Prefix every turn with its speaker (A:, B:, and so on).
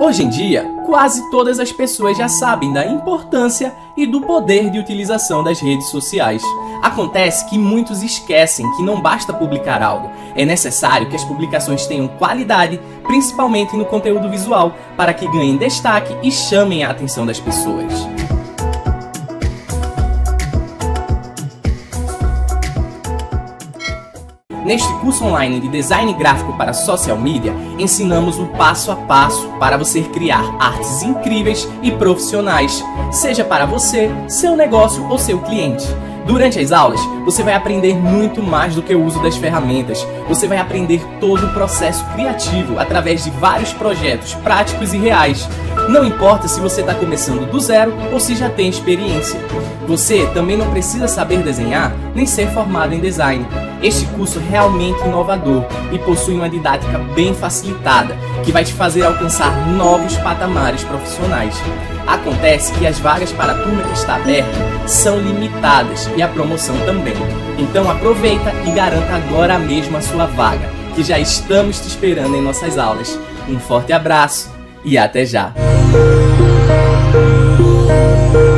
A: Hoje em dia, quase todas as pessoas já sabem da importância e do poder de utilização das redes sociais. Acontece que muitos esquecem que não basta publicar algo, é necessário que as publicações tenham qualidade, principalmente no conteúdo visual, para que ganhem destaque e chamem a atenção das pessoas. Neste curso online de design gráfico para social media, ensinamos o passo a passo para você criar artes incríveis e profissionais, seja para você, seu negócio ou seu cliente. Durante as aulas, você vai aprender muito mais do que o uso das ferramentas. Você vai aprender todo o processo criativo através de vários projetos práticos e reais. Não importa se você está começando do zero ou se já tem experiência. Você também não precisa saber desenhar nem ser formado em design. Este curso é realmente inovador e possui uma didática bem facilitada, que vai te fazer alcançar novos patamares profissionais. Acontece que as vagas para a turma que está aberta são limitadas e a promoção também. Então aproveita e garanta agora mesmo a sua vaga, que já estamos te esperando em nossas aulas. Um forte abraço e até já!